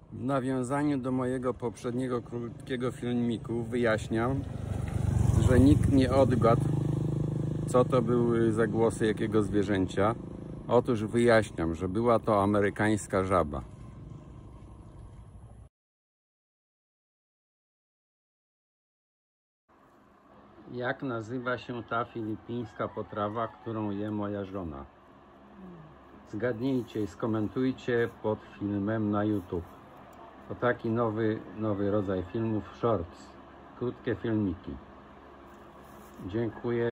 W nawiązaniu do mojego poprzedniego krótkiego filmiku wyjaśniam, że nikt nie odgadł, co to były za głosy jakiego zwierzęcia. Otóż wyjaśniam, że była to amerykańska żaba. Jak nazywa się ta filipińska potrawa, którą je moja żona? Zgadnijcie i skomentujcie pod filmem na YouTube. To taki nowy rodzaj filmów shorts, krótkie filmiki. Dziękuję.